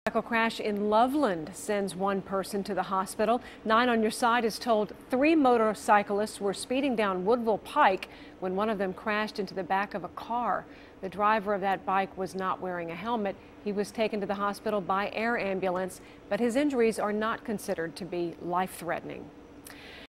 A crash in Loveland sends one person to the hospital. 9 on your side is told 3 motorcyclists were speeding down Woodville Pike when one of them crashed into the back of a car. The driver of that bike was not wearing a helmet. He was taken to the hospital by air ambulance, but his injuries are not considered to be life-threatening.